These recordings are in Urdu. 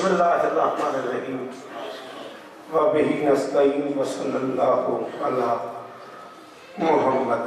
اللہ الرحمن الرحیم وبہ نستعین وصلی اللہ علی محمد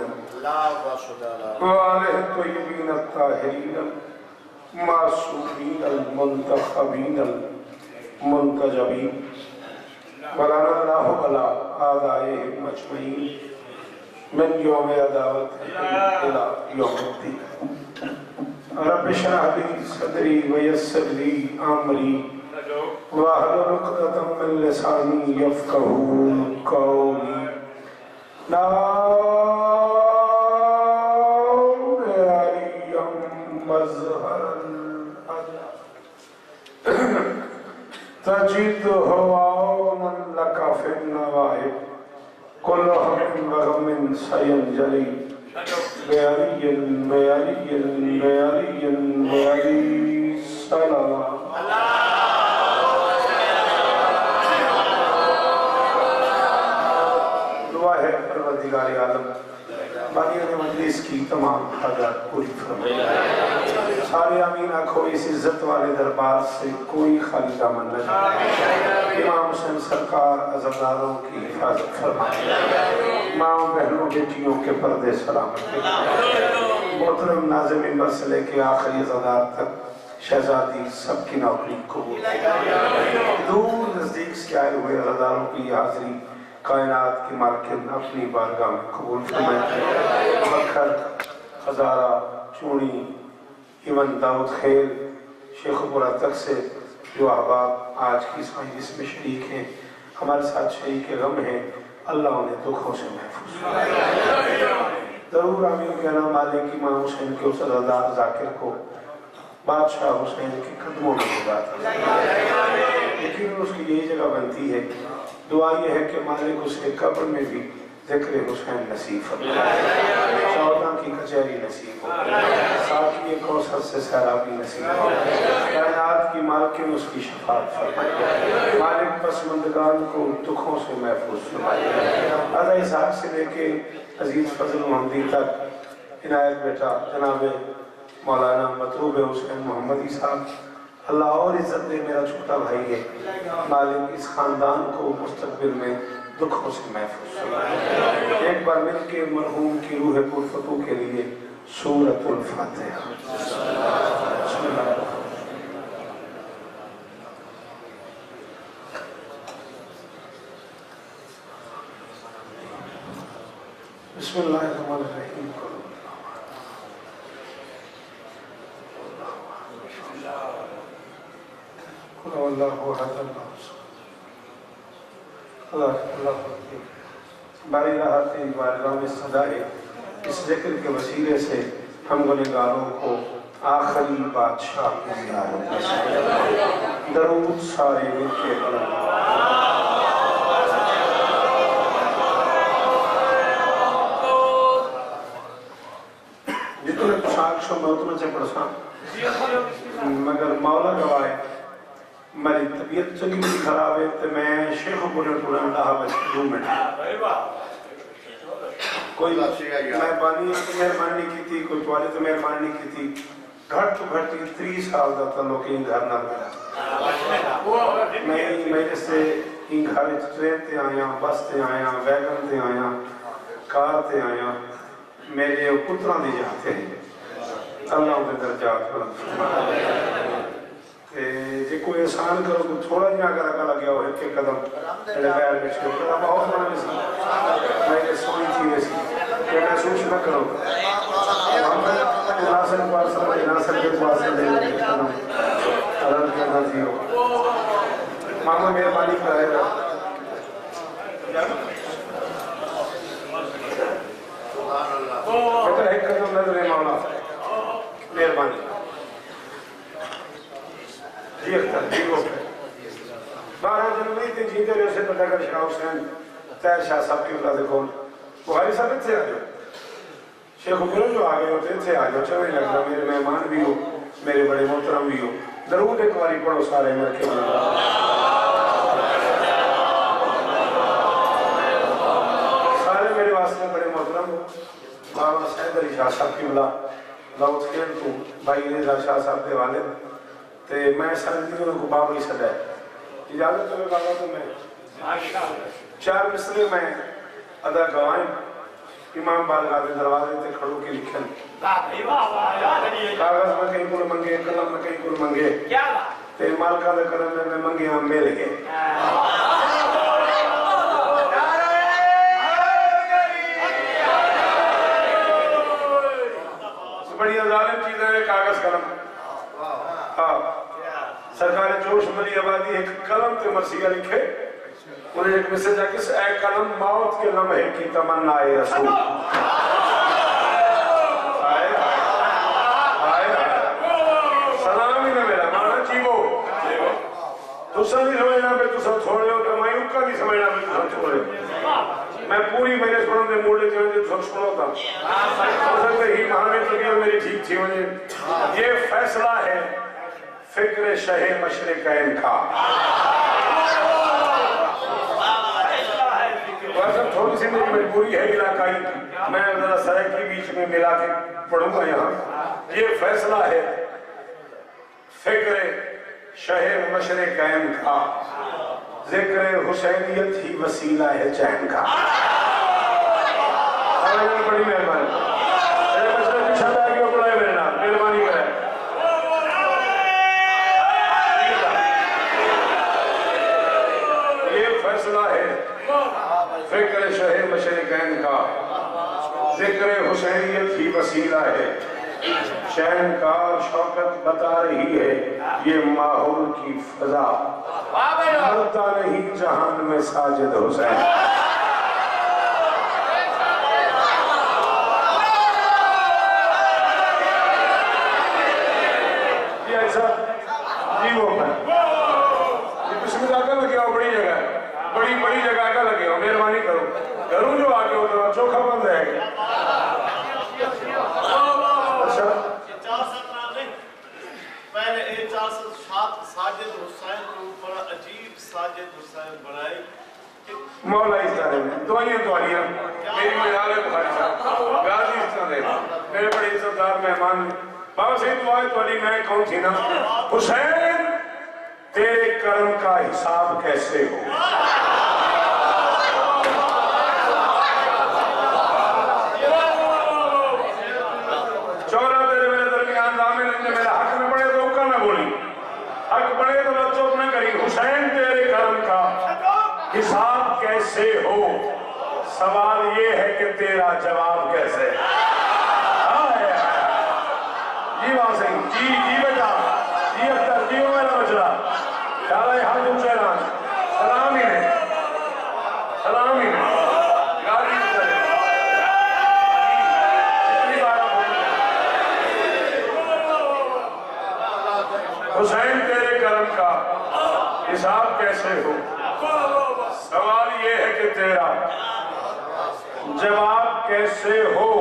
وآلہ الطیبین الطاہرین المعصومین المنتخبین المنتجبین ولعن اللہ علی اعدائہم اجمعین من یوم عداوت الى یوم الدین رب اشرح لي صدری ویسر لی امری واحلل عقدۃ من لسانی یفقهوا قولی لا علی مظہر الحق تجد ہوانا لک فی النوائب کل حق وغم سینجلی بعلی سلام دعا ہے پروردگار عالم بانیان مجلس کی تمام حاجات پوری فرمائے سارے آمین آنکھو اس عزت والے دربار سے کوئی خالی دامن نہ جائے امام حسین سرکار عزاداروں کی حفاظت فرمائے ماں بہنوں بیٹیوں کے پردے سلامت محترم ناظم منبر سے لے کے آخری عزادار تک شہزادی سب کی نوکری قبول دور نزدیک سے آئے ہوئے عزاداروں کی حاضری کائنات کی مالکن اپنی بارگاہ میں قبول فرمائے مکھر ہزارہ چونی ایون داؤد خیل شیخ پورہ تک سے جو احباب آج کی اس مجلس میں شریک ہیں ہمارے ساتھ شریک غم ہیں اللہ انہیں دکھوں سے محفوظ ضرور آمین کہنا مالک امام حسین کے اس عزادار ذاکر کو بادشاہ حسین کے قدموں میں گزارتا لیکن اس کی یہی جگہ بنتی ہے دعا یہ ہے کہ مالک اسے قبر میں بھی ذکر حسین نصیب فرمائے چودہ کی کچہری نصیب ہو ساقی کوثر سے سیرابی نصیب ہو کائنات کی مالکن اس کی شفاعت فرمائے مالک پسماندگان کو دکھوں سے محفوظ فرمائے عزا اسحاق سے لے کے عزیز فضل محمدی تک عنایت بیٹا جناب مولانا مطلوب حسین محمدی صاحب اللہ اور عزت دے میرا چھوٹا بھائی ہے مالک اس خاندان کو مستقبل میں دکھوں سے محفوظ فرمائے ایک بار مل کے مرحوم کی روح پرفتو کے لیے سورۃ الفاتحہ بسم اللہ بسم اللہ الرحمن الرحیم قل اللہ احد اللہ باری راحت بارگاہ میں صدائے اس ذکر کے وسیلے سے ہم گنہگاروں کو آخری بادشاہ کی زیارت درود سارے مل کے جتنے پشاک شو میں اتنے سے پڑھسان مگر مولا گوائے میری طبیعت چلی بھی خراب ہے تو میں شیخ پورے اللہ بچوں میں کوئی میں بانی تو مہربانی کی تھی کوئی توالے تو مہربانی کی تھی گھٹ تو گھٹ 30 سال دا تعلق ان گھر نہ ملا میں میرے سے ان گھر ٹرین تے آیا بس تے آیا ویگن تے آیا کار تے آیا میرے پتران دی جاتے ہیں اللہ کے درجات جی کوئی احسان کرو تو تھوڑا جی اگر اگر لگیا ہو ایک قدم لگایا میں چھوڑ کر بہت بڑا میں نے سوئی تھی ویسی کہ محسوس نہ کرو ناصر پارسل ناصر کے پارسل دے قدم عدد کے نظیر ہو ماما مہربانی کرائے گا بیٹا ایک قدم نظر مولا مہربانی جی اختر جی کو 12 جنوری تے جیتے رہے سے پتہ کر شاہ حسین تیر شاہ صاحب کی اولاد کون بخاری صاحب سے آ جاؤ شیخ حکرم جو آگئے ہوتے سے آ جاؤ چوئے لگتا میرے مہمان بھی ہو میرے بڑے محترم بھی ہو درود ایک باری پڑھو سارے مر کے سارے میرے واسطے بڑے محترم ہو بابا سید علی شاہ صاحب کی اولاد داؤد خیل تو بھائی رضا شاہ صاحب کے والد تے میں سردیوں کو بابا ہی صدا ہے اجازت ہوئے بابا تو میں 4 مصرے میں ادا گوائیں امام بارگاہ کے دروازے تے کھڑو کے لکھن کاغذ میں کہیں کل منگے قلم میں کہیں کل منگے تے مالکہ دے قلم میں منگے ہم مل گئے بڑی ظالم چیز ہے کاغذ قلم سرکار جوش ملی آبادی ایک قلم تے مرثیہ لکھے انہیں ایک مسج ہے کہ اے قلم موت کے لمحے کی تمنا رسول سلام ہی نہ میرا مانا چیوو تسا نہیں سمجھنا پہ تسا چھوڑے ہو تو میں اکا نہیں سمجھنا پہ تسا چھوڑے میں پوری میرے سنوں دے موڑے کے وجہ تسا چھوڑو تھا ہو سکتا ہی کہانی طبیعت میری ٹھیک تھی وجہ یہ فیصلہ ہے فکر شہ مشرقین کا ویسا تھوڑی سی میری مجبوری ہے علاقائی میں ذرا سرے کی بیچ میں ملا کے پڑھوں گا یہاں یہ فیصلہ ہے فکر شہ مشرقین کا ذکر حسینیت ہی وسیلہ ہے چین کا بڑی مہربانی میرے مسئلہ کی شاید آگے اپڑائے میرے نام مہربانی کرے یہ فیصلہ ہے فکر شہ مشرقین کا ذکر حسینیت ہی وسیلہ ہے چین کا شوکت بتا رہی ہے یہ ماحول کی فضا مرتا نہیں جہان میں ساجد حسین یہ ایسا جی وہ ہے یہ بسم اللہ کا لگیا ہو بڑی جگہ ہے بڑی جگہ کا لگیا ہو مہربانی کرو گھروں جو آگے ہوتا ہے چوکھا بند رہے گا پہلے 407 ساجد حسین کو بڑا عجیب ساجد حسین بنائے مولا اس طرح میں دعائیاں میری مجال بخاری صاحب غازی اس طرح میرے بڑے عزتدار مہمان بابا سید دعائیں تو علی میں کون تھی نا حسین تیرے کرم کا حساب کیسے ہو چورا تیرے میرے درمیان دامن نے میرا حق میں پڑے تو اوکا نہ بولی حق پڑے تو میں چوپ نہ کری حسین تیرے کرم کا حساب کیسے ہو سوال یہ ہے کہ تیرا جواب کیسے جی وہاں سے جی بیٹا جی اختر جی ہو میرا بچڑا چالا یہ حال اونچے رہا سلام ہی نے گاڑی اترے جتنی بار حسین تیرے کرم کا حساب کیسے ہو سوال یہ ہے کہ تیرا جواب کیسے ہو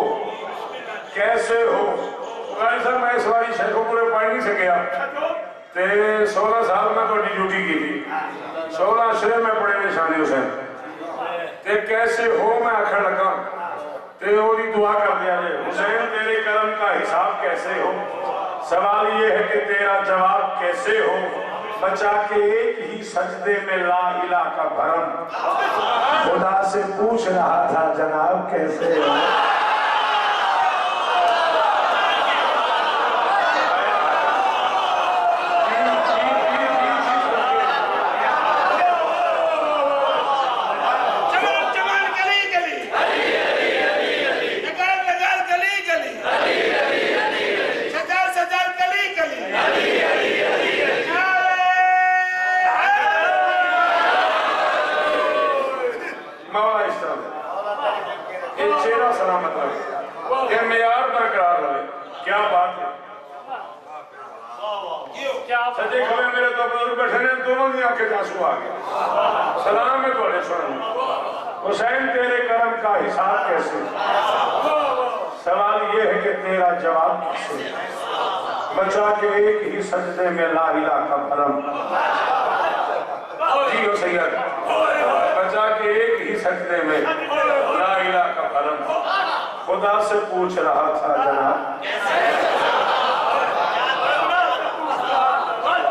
غیر صاحب میں اس باری شیخوں پورے پڑھ نہیں سکیا تے 16 سال میں تو ڈیوٹی کی تھی 16 عشرے میں پڑھے نشانی حسین تے کیسے ہو میں آخر لگا تے وہ دی دعا کر دیا جائے حسین تیرے کرم کا حساب کیسے ہو سوال یہ ہے کہ تیرا جواب کیسے ہو بچا کے ایک ہی سجدے میں لا الہ کا بھرم خدا سے پوچھ رہا تھا جناب کیسے ہو سجے کھوے میرے تو بزرگ بیٹھے نے دونوں نے آنکھیں جاسو آگے سلام میں توڑے سنیں حسین تیرے کرم کا حساب کیسے سوال یہ ہے کہ تیرا جواب کیسے بچا کے ایک ہی سجدے میں لا الہ کا بھرم جی ہو سید بچا کے ایک ہی سجدے میں لا الہ کا بھرم خدا سے پوچھ رہا تھا جناب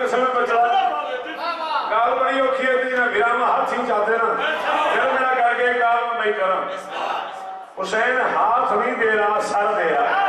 قسم بچا گال بڑی اوکھی ہے تھی نہ گرام ہاتھ ہی چاہتے نا پھر میرا کر کے کام میں کرم حسین ہاتھ نہیں دے رہا سر دے رہا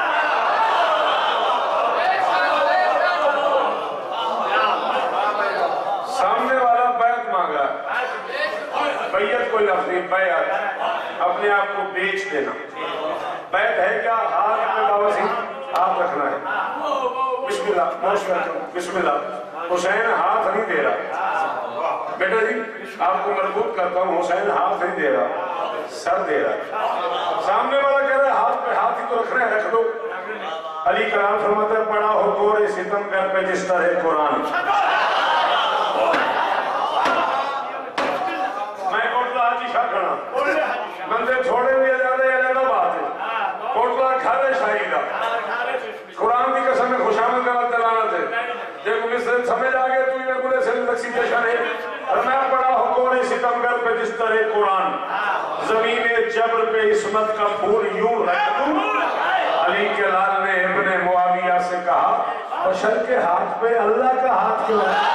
سامنے والا بیعت مانگا بیعت کوئی لفظ نہیں بیعت اپنے آپ کو بیچ دینا بیعت ہے کیا ہاتھ میں بابا سی ہاتھ رکھنا ہے بسم اللہ بسم اللہ حسین ہاتھ نہیں دے رہا بیٹا جی آپ کو مربوط کرتا ہوں حسین ہاتھ نہیں دے رہا سر دے رہا سامنے والا کہہ رہا ہے ہاتھ پہ ہاتھ ہی تو رکھنا ہے رکھ دو علی کرام فرماتا ہے پڑا ہو گورے ستم کر پہ جس طرح قرآن میں کوٹلا حاجی شاہ کھڑا بندے چھوڑے ہوئے جانے علیحدہ بات ہے کوٹلا کھارے شاہی دا قرآن کی قسم میں خوشامد کا دلالت ہے جب مجھ سے سمجھ آگے تو یہ بولے سے لکسی جشن ہے اور میں پڑا ہوں گورے ستمگر پہ جس طرح قرآن زمین جبر پہ عصمت کا پھول یوں رکھ دوں علی کے لال نے ابن معاویہ سے کہا بشر کے ہاتھ پہ اللہ کا ہاتھ کیوں ہے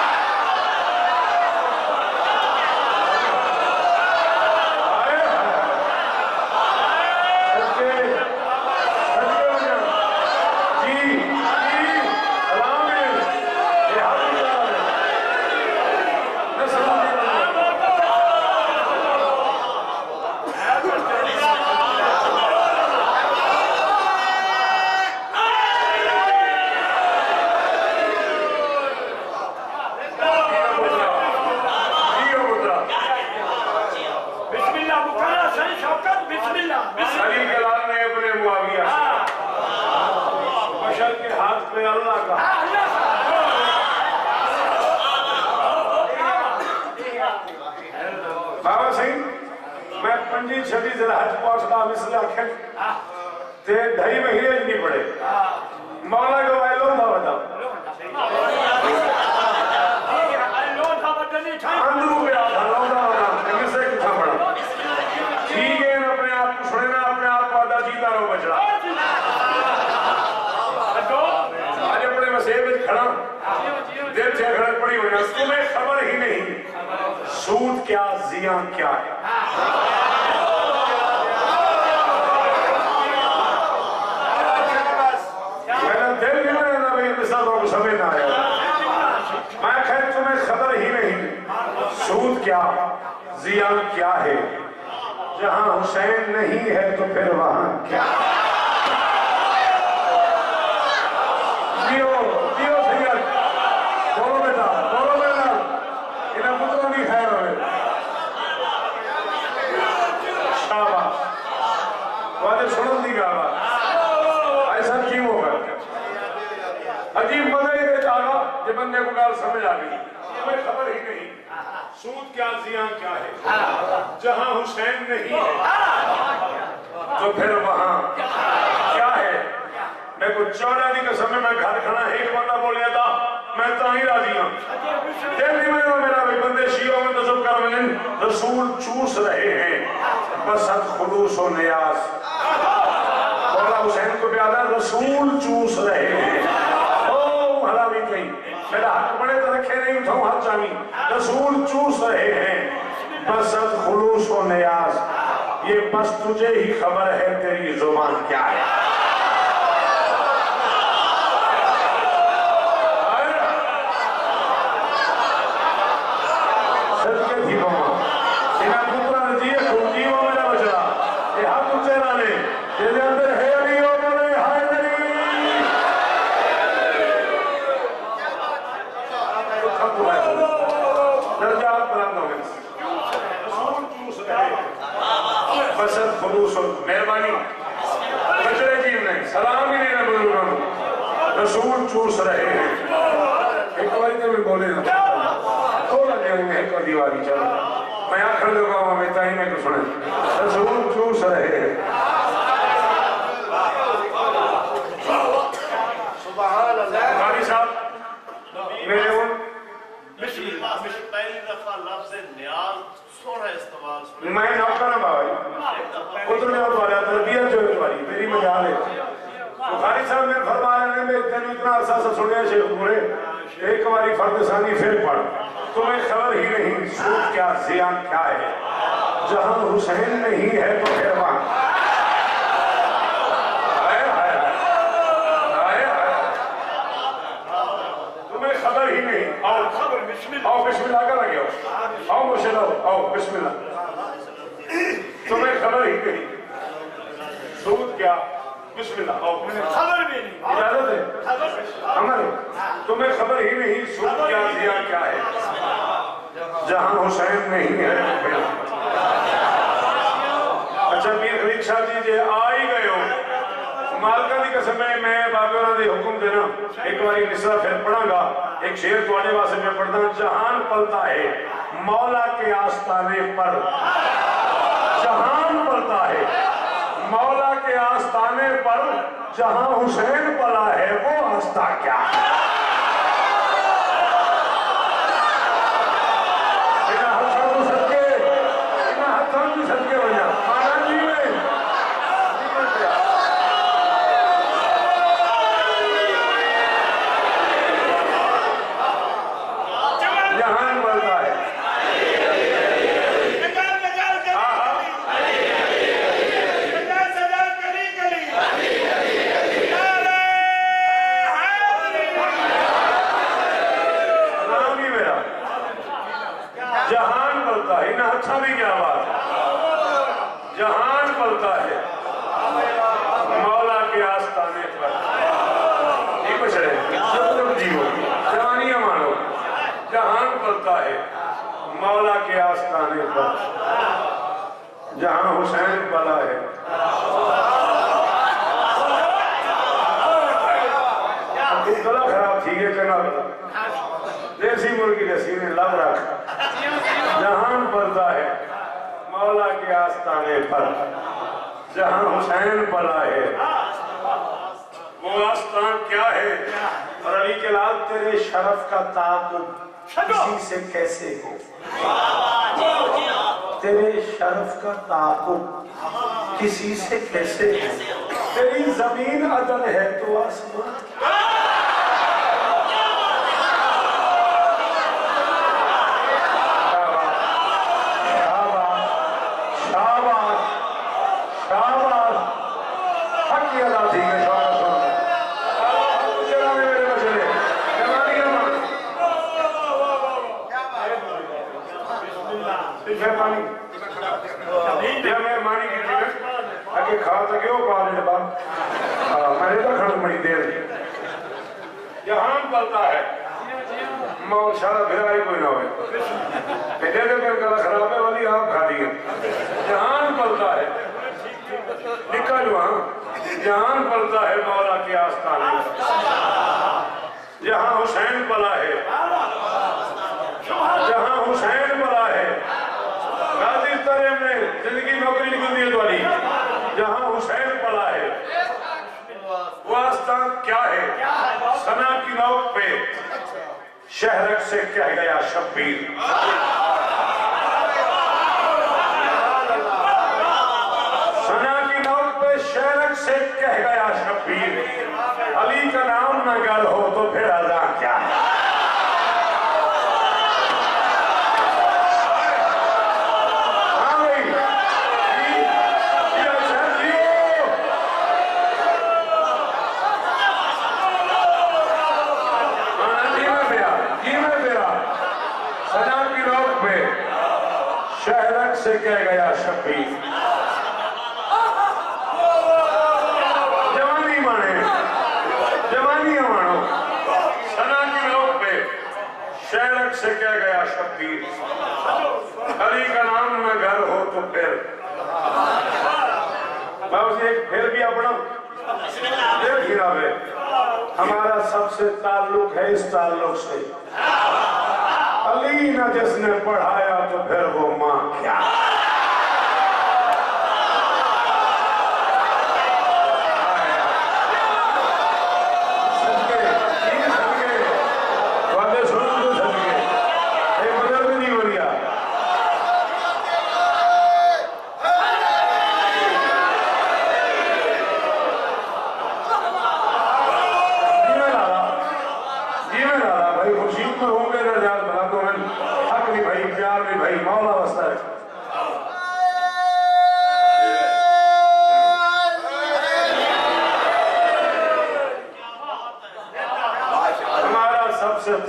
چھٹی ذرحج پہنچتا مثل آکھیں تے ڈھائی مہینے نہیں پڑے مولا کو آئے لون دھا بتا اندرو پہ آتا لون دھا بتا کمی سے کتھا پڑا ٹھیک ہے اپنے آپ کو سننا اپنے آپ کو آدھا جیتا رہو بچڑا آج اپنے مسیح میں کھڑا دیر چھے گھر پڑی ہوئی تمہیں خبر ہی نہیں سود کیا زیان کیا ہے میں کہہ تمہیں خبر ہی نہیں سود کیا زیان کیا ہے جہاں حسین نہیں ہے تو پھر وہاں کیا دیو سید بولو بیٹا انہیں مطلب نہیں خیر ہوئے شاباش واجب سنن دی گا ایسا کیوں ہوگا عجیب مزہ یہ جاگا یہ بندے کو گال سمجھ آگئی ہمیں خبر ہی نہیں سود کیا زیان کیا ہے جہاں حسین نہیں ہے تو پھر وہاں کیا ہے میں کچھ چوڑا دی قسم میں گھر کھڑا ایک بندہ بولیا تھا میں تو ہی راضی ہوں دل دی میں میرا بھی بندے شیعوں میں تصب کر ملن رسول چوس رہے ہیں بسد خلوص و نیاز مولا حسین کو پیادا رسول چوس رہے ہیں بھلا بھی کہیں میرا حق بڑے تو رکھے نہیں اٹھاؤں حق چاہمی رسول چوس رہے ہیں بسد خلوص و نیاز یہ بس تجھے ہی خبر ہے تیری زبان کیا ہے صدقے تھی ماما انہا پترہ رجیے کھوٹی وہ میرا بچڑا یہ حق تجھے نہ لے یہ اندر ہے علی ہو میرے ہائے درجات بلند ہو گئے رسول چوس رہے بسد خلوص و مہربانی بچڑے جیب نہیں سلام ہی نہیں بزرگوں رسول چوس رہے ہیں ایک باری تو میں بولے تھوڑا جائیں میں ایک دیواری چلو میں آخر دے گا ہمیں تاہی میں کو سنے رسول چوس رہے ہیں سبحان اللہ قاری صاحب میرے ان پہلی دفعہ لفظ نیاز سوڑا استعمال سنے میں نوکا نہ بائی اترنے والا تربیت جو ہے میری مجال ہے بخاری صاحب میں فرمایا نے میں اتنا عرصہ سے سنے شیخ پورے ایک باری فرد ثانی پھر پڑھ تمہیں خبر ہی نہیں سود کیا زیاں کیا ہے جہاں حسین نہیں ہے تو پھر وہاں تمہیں خبر ہی نہیں آؤ بسم اللہ کا لگے آؤ مشہد آؤ بسم اللہ تمہیں خبر ہی نہیں سود کیا بسم اللہ آؤ خبر بھی نہیں اجازت ہے عمر تمہیں خبر ہی نہیں سود کیا زیاں کیا ہے جہاں حسین نہیں ہے تو پھر اچھا میر خلیق صاحب جی جے آئی گئے ہو مالکہ دی قسم ہے میں بابے والا دی حکم دینا ایک باری نسرہ پھر پڑھا گا ایک شعر تو آنے واسے میں پڑھتا ہوں جہان پلتا ہے مولا کے آستانے پر جہان پلتا ہے مولا کے آستانے پر جہاں حسین پلا ہے وہ آستہ کیا جہان پلتا ہے مولا کے آستانے پر یہ کچھ رہے جب جیو جوانیاں مانو جہان پلتا ہے مولا کے آستانے پر جہاں حسین پلا ہے گلا خراب تھی گئے کنا دیسی مرگی جیسی نے لب رکھ جہان پلتا ہے مولا کے آستانے پر جہاں حسین پلا ہے وہ آستان کیا ہے اور علی کے لال تیرے شرف کا تعاقب کسی سے کیسے ہو تیرے شرف کا تعاقب کسی سے کیسے ہو تیری زمین عدل ہے تو آسمان جہان پلتا ہے ماں شارہ بھرائی کوئی نہ ہوئے دے دے کر گلہ خراب ہے والی آپ کھا دیئے جہان پلتا ہے لکھا جو ہاں جہان پلتا ہے مولا کے آستانے جہاں حسین پلا ہے جہاں حسین پلا ہے غازی تریم نے زندگی نوکری نکل دیئے والی جہاں حسین پلا ہے وہ آستان کیا ہے سنا کی نوک پہ شہرک سے کہہ گیا شبیر سنا کی نوک پہ شہرک سے کہہ گیا شبیر علی کا نام نہ گل ہو تو پھر اذان کیا ہے شہرک سے کہہ گیا شبیر جوانی مانے جوانی مانو سنا کی لوگ پہ شہرک سے کہہ گیا شبیر علی کا نام نہ گھر ہو تو پھر باؤ جی ایک پھر بھی اپنا دیکھ ہی رہا ہے ہمارا سب سے تعلق ہے اس تعلق سے علی نہ جس نے پڑھایا تو پھر وہ ماں کیا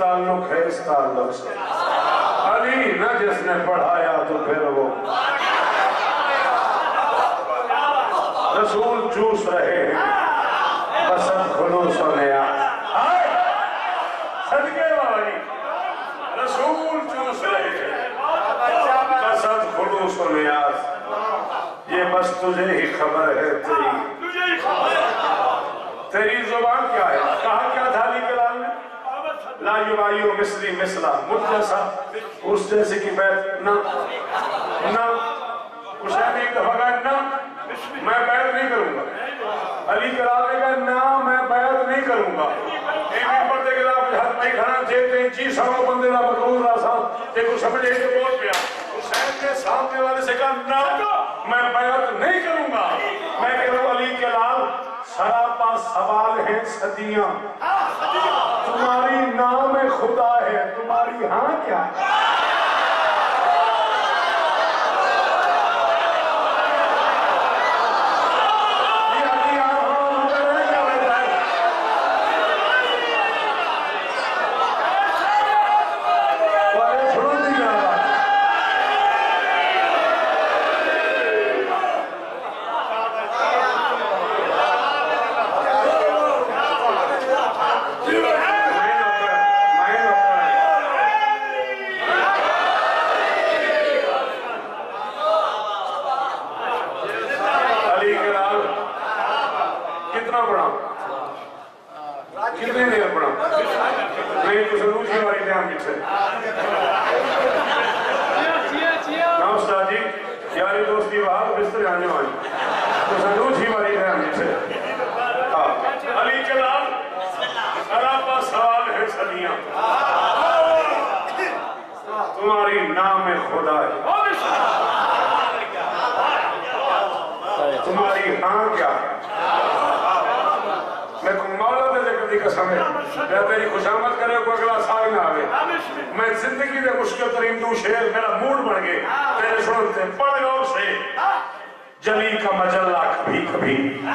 تعلق ہے اس تعلق سے. علی نہ جس نے پڑھایا تو پھر وہ رسول چوس رہے ہیں بسط خلوص و نیاز. صدقے والی رسول چوس رہے ہیں بسط خلوص و نیاز. یہ بس تجھے ہی خبر ہے تیری زبان کیا ہے. کہا کیا تھا علی کلام نے؟ لا یبایو مثلی مثلا مجھ جیسا اس جیسے کی بیعت نہ حسین ایک دفعہ کہا نہ میں بیعت نہیں کروں گا. علی کلام نے کہا نہ میں بیعت نہیں کروں گا. ایک پردے کے خلاف جہاں نہیں کھڑا دیتے ہیں چیز سامو بندے دا مقرور راسا دیکھو سمجھے کہ بہت پیا. حسین کے سامنے والے سے کہا نہ میں بیعت نہیں کروں گا. میں کہہ رہا ہوں علی کلام سراپا سوال ہے صدیاں تمہاری نام خدا ہے تمہاری ہاں کیا ہے. تمہاری نام خدا ہے تمہاری ہاں کیا ہے. میں مولا دے ذکر دی قسم ہے میں تیری خوشامد کرے کوئی اگلا سال نہ آگے. میں زندگی دے مشکل ترین دو شعر میرا موڈ بن گئے تیرے سنتے پڑھ غور سے. جلی کا مجلہ کبھی کبھی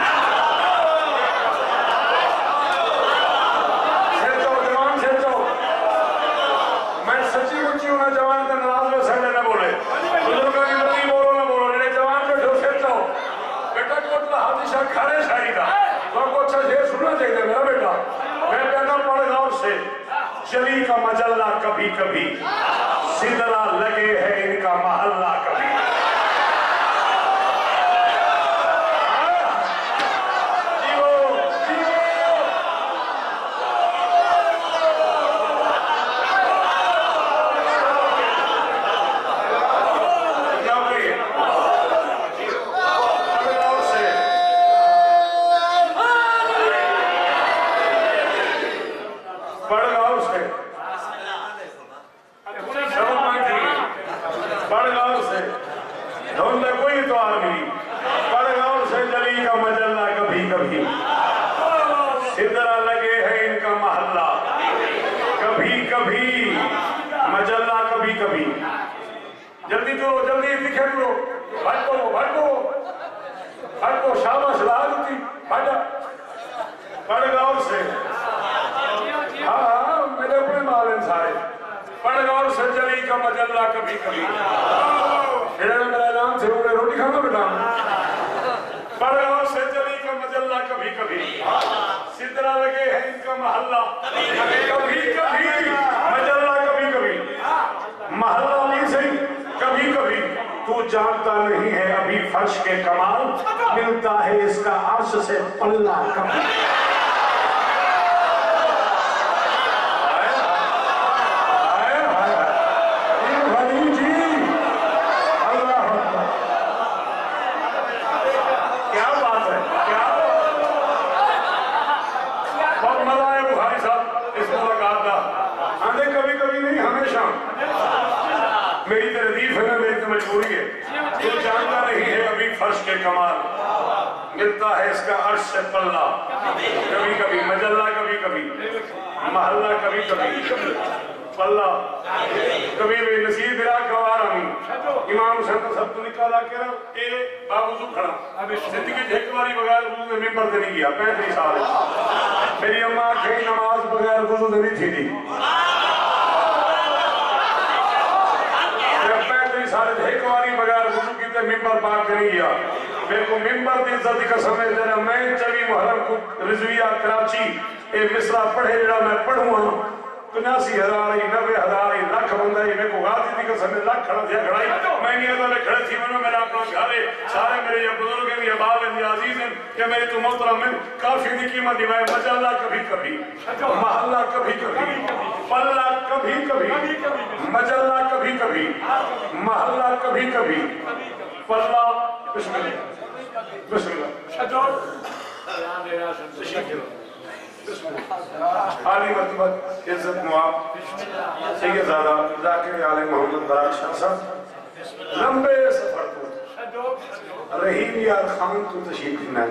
جوان کا نراز میں سڑے نہ بولے بزرگوں کی بڑی بولو نہ بولو جنہیں جوان میں جو سیٹ جاؤ بیٹا کوٹلا حادثہ کھانے شاہی دا تو کو اچھا شیر سننا چاہیے میرا بیٹا. میں کہنا پڑھ غور سے جلی کا مجلہ کبھی کبھی سدرا لگے ہے ان کا محلہ کبھی. جلدی تو جلدی دکھے کرو بھٹو شاباش لازتی بھٹا پڑھ غور سے. ہاں میرے اپنے معلوم سارے پڑھ غور سے جلی کا مجلہ کبھی کبھی. میرا اعلان سے انہیں روٹی کھانا بیٹا. پڑھ غور سے جلی کا مجلہ کبھی کبھی سدرا لگے ہیں ان کا محلہ کبھی کبھی مجلہ کبھی کبھی محلہ نہیں صحیح کبھی کبھی. تو جانتا نہیں ہے ابھی فرش کے کمال ملتا ہے اس کا عرش سے پلہ کبھی. کیا بات ہے کیا بہت مزہ آیا بخاری صاحب اس ملاقات کا. آندے کبھی کبھی نہیں ہمیشہ میری تردیف ہے میری تو مجبوری ہے. تو جانتا نہیں ہے ابھی فرش کے کمال ملتا ہے اس کا عرش سے پلہ کبھی کبھی مجلہ کبھی کبھی محلہ کبھی کبھی پلہ کبھی بھی نصیب برا گوارا ہوں. امام حسین سب تو نکالا کہ اے باوضو کھڑا زندگی جھیک والی بغیر وضو دے ممبر دے نہیں گیا 35 سال. میری اماں کہیں نماز بغیر وضو دے نہیں تھی دی موضوع کی تے ممبر پاک نہیں گیا میرے کو ممبر دی عزت کا سمجھ دینا میں 24 محرم کو رضویہ کراچی اے مصرع پڑھے جڑا میں پڑھوں ہاں 85,000 90,000 لاکھ بندہ ہی میرے کو غازی دی قسم لاکھ کھڑا تھیا کھڑائی میں نہیں ادھر کھڑے تھی میں میرا اپنا گھر ہے سارے میرے یہ بزرگ ہیں یہ باب ہیں یہ عزیز ہیں کہ میری تو محترم ہیں کافی دی قیمت دی میں مجلہ کبھی کبھی محلہ کبھی کبھی پلہ کبھی کبھی مجلہ کبھی کبھی محلہ کبھی کبھی پلہ بسم اللہ بسم اللہ عالی مرتبت عزت مواب سید زادہ ذاکر عالم محمد براک شاہ صاحب لمبے سفر تو رحیم یار خان تو تشریف میں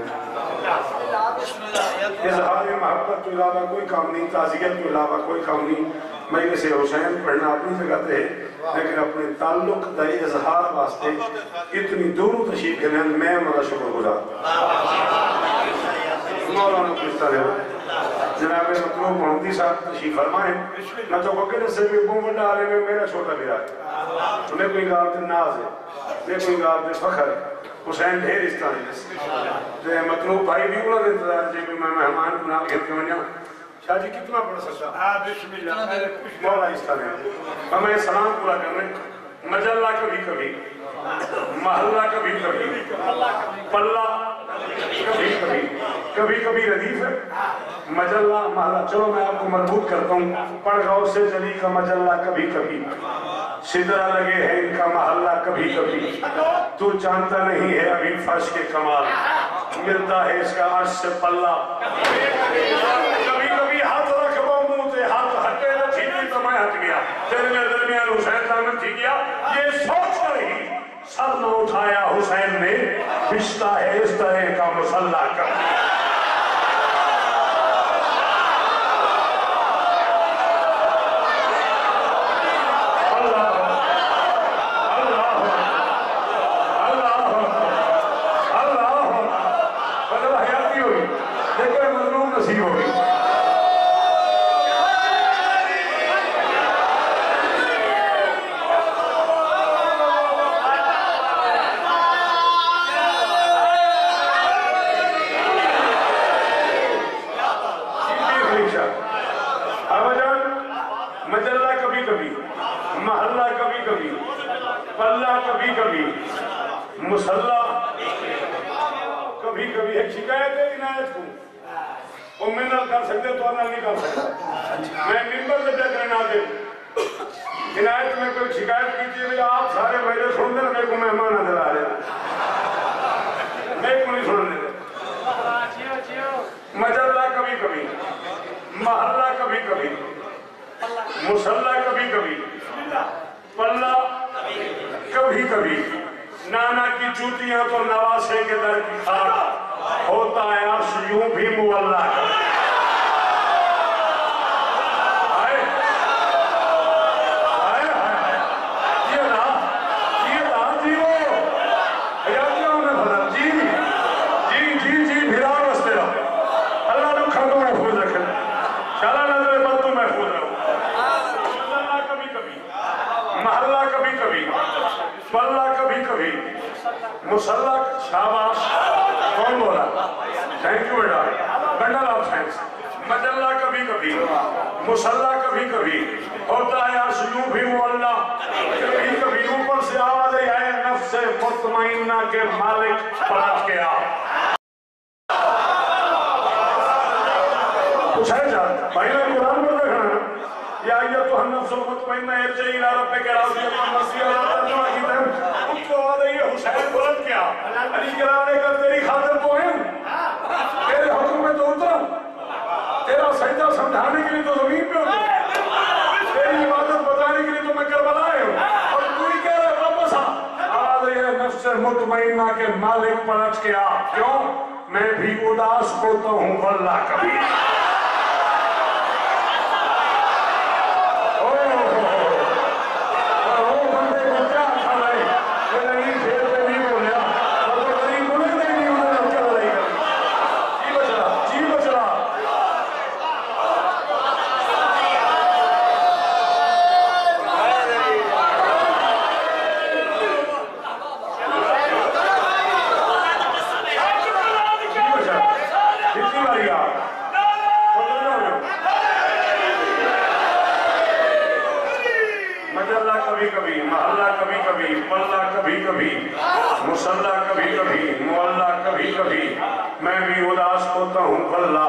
اظہار محبت تو علاوہ کوئی کام نہیں تعزیت تو علاوہ کوئی کام نہیں مجلس حسین پڑھنا اپنی جگہ تے لیکن اپنے تعلق دائی اظہار واسطے اتنی دور تشریف کے لئے میں ہمارا شکر گزار مولانا پوچھتا رہے جناب مطلوب محمدی صاحب تشریف فرمائیں میں تو وقت سے بھی بومبنڈا آلے میں میرا چھوٹا بھی رہا ہے میں کوئی گال دے ناز ہے میں کوئی گال دے فخر ہے حسین ڈھیر اس طرح ہے مطلوب بھائی بھی انہوں نے انتظار جی میں مہمان کو نام گھر کے منیا شاہ جی کتنا پڑھ سکتا بسم اللہ مولا اس طرح ہے ہمیں سلام پورا کرنے مجلہ کبھی کبھی محلہ کبھی کبھی پلہ کبھی کبھی کبھی کبھی ردیف ہے مجلہ محلہ چلو میں آپ کو مربوط کرتا ہوں پڑھ غور سے چلی کا مجلہ کبھی کبھی سدرہ لگے ہیں ان کا محلہ کبھی کبھی تو جانتا نہیں ہے ابھی فرش کے کمال ملتا ہے اس کا عرش سے پلہ کبھی کبھی ہاتھ رکھوا منہ تے ہاتھ ہٹے نہ ٹھیکی تو میں ہٹ گیا تیرے میں درمیان حسین دامن تھی گیا یہ سوچ کر ہی سر نہ اٹھایا حسین نے بشتا ہے اس طرح کا مسلح کر مطمئنہ کے مالک پلٹ کے آ کیوں میں بھی اداس ہوتا ہوں واللہ کبھی मुसल्ला कभी कभी, मुअल्ला कभी कभी, मैं भी उदास होता हूँ वल्ला।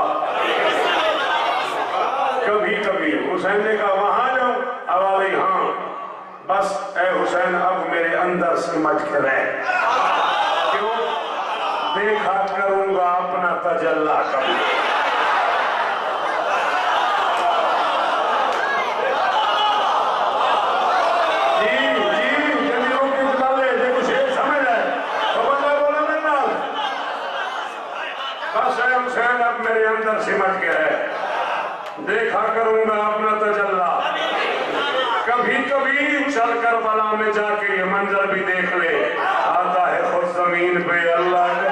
कभी कभी हुसैन ने कहा वहां जाऊं, आवाज़ आई हाँ, बस ए हुसैन अब मेरे अंदर सिमट के रह। क्यों? देखा करूंगा अपना तजल्ला कभी। हुसैन अब मेरे अंदर सिमट गया है, देखा करूंगा अपना तजल्ला। कभी कभी चल करबला में जाके ये मंजर भी देख ले, आता है खुद जमीन पे अल्लाह का।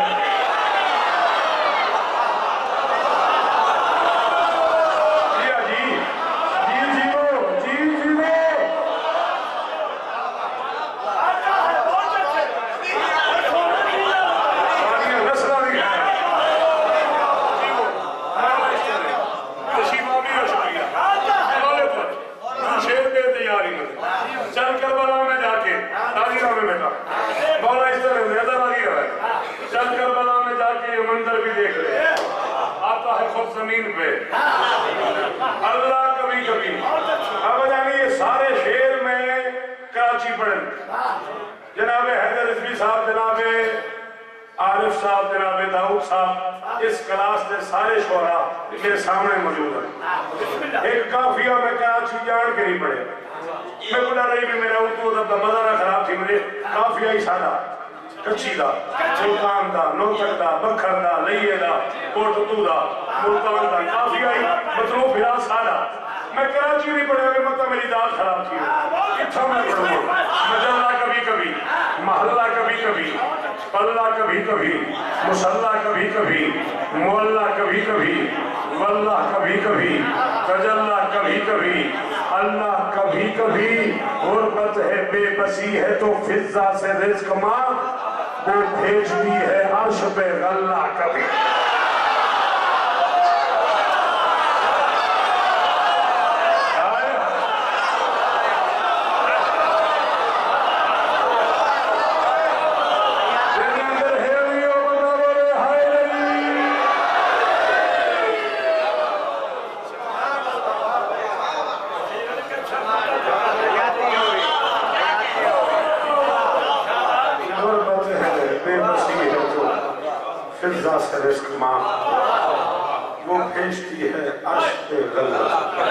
चल करबला में जाके मौला इस तरह चल करबला में जाके ये मंजर भी देख ले, आता है खुद जमीन पे अल्लाह कभी कभी। अब जानी ये सारे शेर में कराची पढ़े, जनाबे हैदर रिजवी साहब, जनाबे आरिफ साहब, जनाबे दाऊद साहब, इस क्लास के सारे शोरा मेरे सामने मौजूद हैं। एक काफिया में कराची जान के नहीं पढ़े, मैं को डर रही भी मेरा उर्दू का मजा ना खराब थी, मुझे काफिया ही सादा कच्ची दा, सुल्तान दा, नौतक दा, बखर दा, लइये दा, कोटतू दा, मुल्तान दा, काफिया ही मतलब फिरा सादा। मैं कराची नहीं पढ़ा, मतलब मेरी दाद खराब थी, कितना मैं पढ़ूंगा। मजल्ला कभी कभी, महल्ला कभी कभी, पल्ला कभी कभी, मुसल्ला कभी कभी, मुअल्ला कभी कभी, वल्ला कभी कभी, तजल्ला कभी कभी, अल्लाह कभी कभी। गुर्बत है बेबसी है तो फिजा से रिज़्क़ मांग, वो भेजती है अर्श पे गल्ला कभी। फिजा से रिज़्क़ मांग, वो भेजती है अर्श पे गल्ला।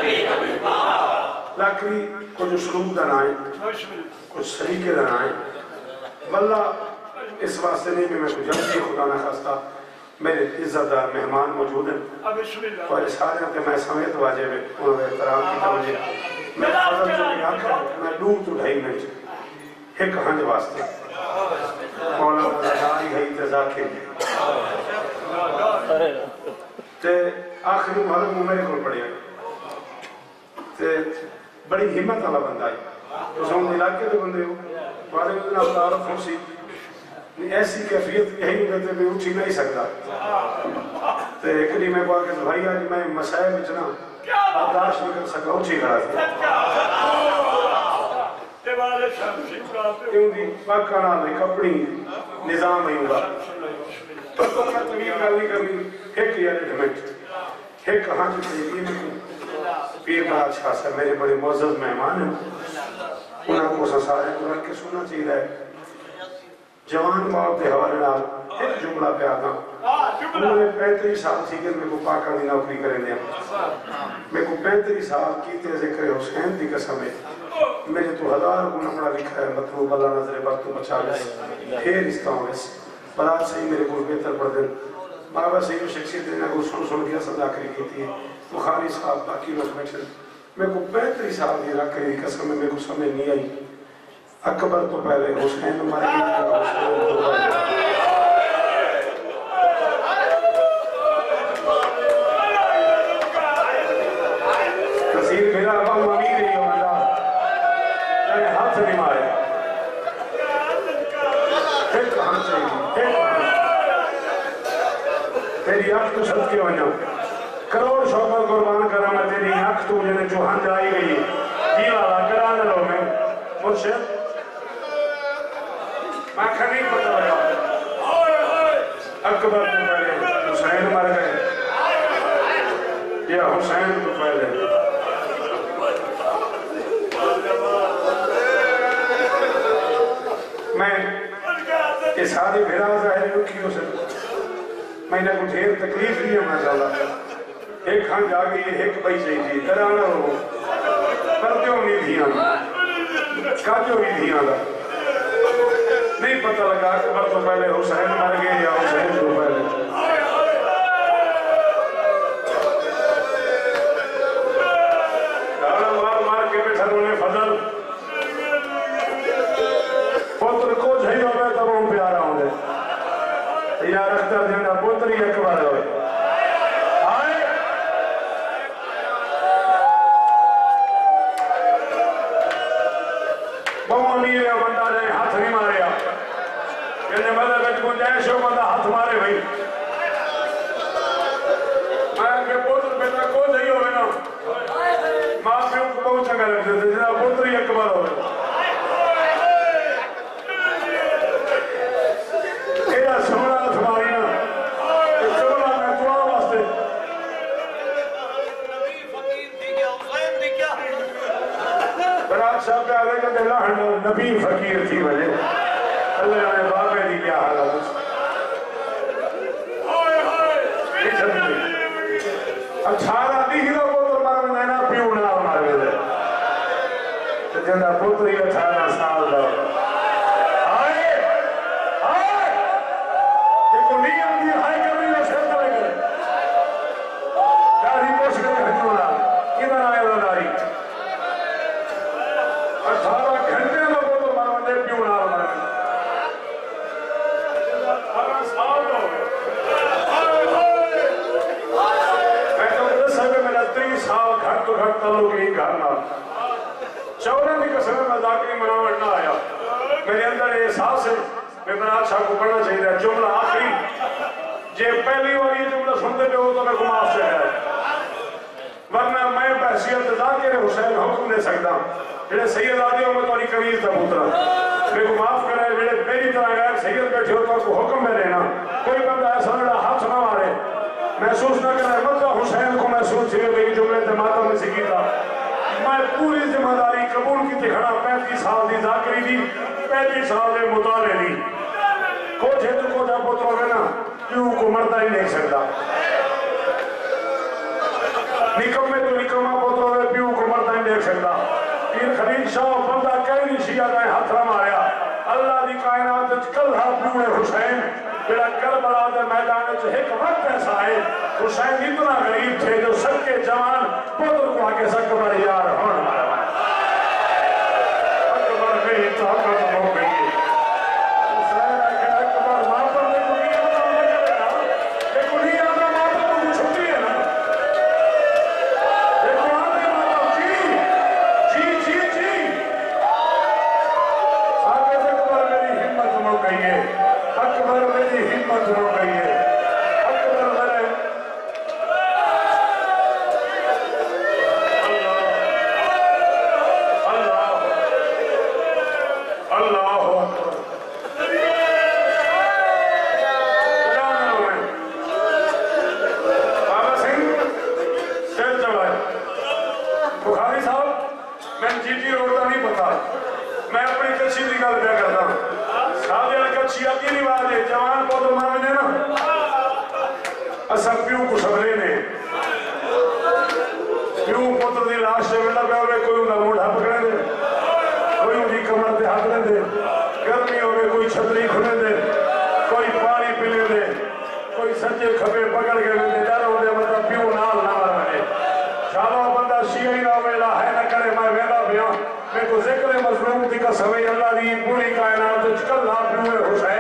लाकरी कुछ उसलूब दनाए, कुछ सलीके दनाए, वल्ला इस वास्ते नहीं भी मैं कुछ जल्दी खुदा न खास्ता मेरे इज्जतदार मेहमान मौजूद हैं और सारे के मैं समेत वाजे में उन्होंने एहतराम की तवज्जो मैं फजल जो भी आखिर मैं दूर तो 2.5 मिनट एक हंज वास्ते मौलाना ज़ारी है इंतज़ार ते आखिरी मुहर्रम मेरे को पढ़िया ते बड़ी हिम्मत वाला बंदा है, तुम इलाके के बंदे हो, बारे में ना तारुफ हो सी ऐसी कैफियत यही रहते भी उठ ही नहीं सकता। ते एक दिन मैं कहा कि भाई आज मैं मसाइल में ना बर्दाश्त नहीं कर सका, उठ ही खड़ा था। क्योंकि पाकाना में कपड़ी निजाम ही होगा तो मैं तवील गाली करनी एक या मिनट एक कहाँ चाहिए पीर का अच्छा सा मेरे बड़े मोअज़्ज़ज़ मेहमान हैं, उनको सारे को रख के सुनना चाहिए। जवान बाप के हवाले नाल एक जुमला पे आता उन्होंने 35 साल थी कि मेरे को पाका की नौकरी करेंगे, मेरे को 35 साल कीते ज़िक्र हुसैन की कसम है, मेरे तो 1000 गुना बड़ा लिखा है मतलब अल्लाह नजरे वक्त बचा ले फिर इसका होस बरात से ही मेरे को बेहतर पढ़ दे बाबा से ही शख्सियत ने को सुन के सदा करी की थी बुखारी साहब बाकी लोग बैठे मेरे को 35 साल की रखी कसम मेरे को समझ नहीं आई। अकबर तो पहले हुसैन मारे तस्वीर मेरा अमीर नहीं होगा मैंने हाथ नहीं मारे तेरी आँख तो छत के वजह करोड़ शौकत कुर्बान करा मैं तेरी आँख तो जिन्हें चौहान जाई गई जी वाला करा लो मैं मुझसे मैं नहीं पता लगा اکبر تو پہلے حسین مر گئے یا حسین تو پہلے؟ میں یہ ساری بھیرا ظاہر رکھی ہو سکتا میں نے کچھ ڈھیر تکلیف نہیں ہے ماشاءاللہ ایک کھان جا گئی ایک بھائی چاہیے درانا ہو پردیوں نہیں دھیاں کاجوں نہیں دھیاں دا نہیں پتہ لگا اکبر تو پہلے حسین مر گئے یا حسین تو پہلے دانا مار مار کے بیٹھا رونے فضل پتر کو جھائی ہوئے تب ہوں پیارا ہوں دے یا رکھتا دینا پتری اکبر ہوئے آئے بہو امیر ہے بندہ جائے ہاتھ نہیں ماریا کہنے مدد بچ گنجائش ہو بندہ ہاتھ مارے بھئی میں کہ پتر بیٹا کو جھائی ہوئے نا ماں پیوں کو بہت چنگا لگتے تھے جنا پتری اکبر ہوئے سونا تمہاری نا چولا میں دعا واسطے برات صاحب پہ آگے کہ اللہ نبی فقیر تھی وجہ اللہ نے بابے دی کیا حالت اچھارا دیکھنا پوتر مار میں نینا پیونا مار گئے دے جنہ پوتری 18 سال دا چورہ کی قسم میں ذاکری مناوٹ نہ آیا میرے اندر احساس ہے میں برات صاحب کو پڑھنا چاہیے جملہ آخری جے پہلی بار یہ جملہ سنتے پہ ہو تو میں کو معاف سے ہے ورنہ میں بحثیت ذاکر حسین حکم دے سکتا جڑے سید آدیوں میں توڑی کبیر تھا پوترا میں کو معاف کرے جڑے میری طرح غیر سید بیٹھے ہو تو کو حکم میں رہنا کوئی بندہ ایسا لڑا ہاتھ نہ مارے محسوس نہ کرے مدہ حسین کو محسوس چھے کہ یہ جملے تے ماتم میں سکی تھا میں پوری ذمہ داری قبول کی تھی کھڑا 35 سال دی ذاکری دی 35 سال دے مطالعے دی کوچھ ہے تو کوچھ آپ پتروں میں نا کیوں کو مردہ ہی نہیں سکتا نکم میں تو نکمہ پتروں میں پیوں کو مردہ ہی نہیں سکتا پیر خلیل شاہ بندہ کئی نہیں شیعہ دائیں ہاتھ رہ ماریا اللہ دی کائنات کل ہاں پیوے حسین بڑا کربلا دے میدان چ ایک وقت ایسا ہے حسین اتنا غریب تھے جو سب کے جوان پتر کو آگے سکھ بڑھ یار ہون اکبر بھی طاقت ہو گئی حسین اکھے اکبر ماتم نے کو نہیں آتا ہوں لگے گا کہ کو نہیں آتا ماتم کو چھوٹی ہے نا یہ کو آتے ماتم جی آگے اکبر میری ہمت ہو گئی ہے اکبر میری ہمت ہو گئی ہے اکبر میرے اللہ بابا سنگھ شیر چوائے بخاری صاحب میں جی روڈ کا نہیں پتا میں اپنی کچھی کی گل پیا کرتا صاحب کچھی کی رواج ہے جوان کو تو ماننے نا اصل پیوں کو سبرے نے پیوں پتر دی لاش سے ملا پہ ہوئے کوئی انہا موڑھا پکڑے دے کوئی انہی کمر دے ہاتھ لے دے گرمی ہوئے کوئی چھتری کھنے دے کوئی پانی پلے دے کوئی سچے کھپے پکڑ کے لے دے ڈر ہو دے مطلب پیوں نال نہ مر بنے شاہدہ بندہ شیعی نہ ویلا ہے نہ کرے میں ویلا بیاں میں کو ذکر مظلوم دی کا سوئی اللہ دی پوری کائنات چکل لا پیوے حسین